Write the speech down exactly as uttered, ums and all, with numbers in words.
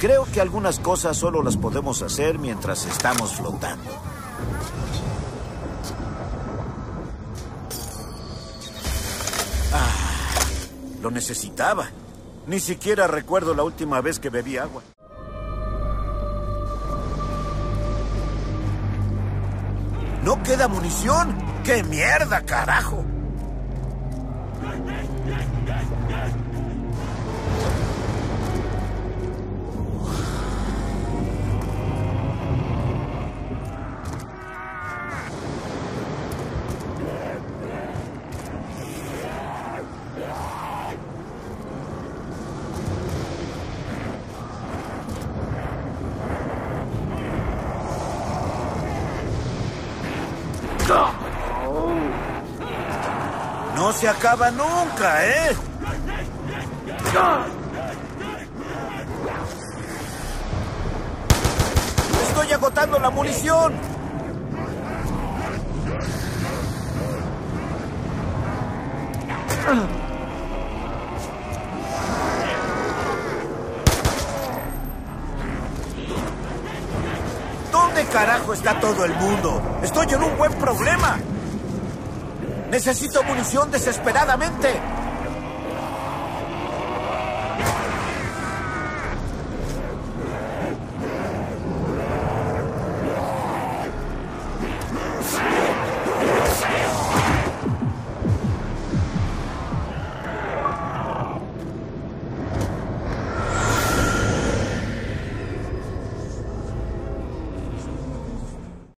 Creo que algunas cosas solo las podemos hacer mientras estamos flotando. Ah, lo necesitaba. Ni siquiera recuerdo la última vez que bebí agua. ¡No queda munición! ¡Qué mierda, carajo! No se acaba nunca, ¿eh? ¡Estoy agotando la munición! ¿Dónde carajo está todo el mundo? ¡Estoy en un buen problema! ¡Necesito munición desesperadamente!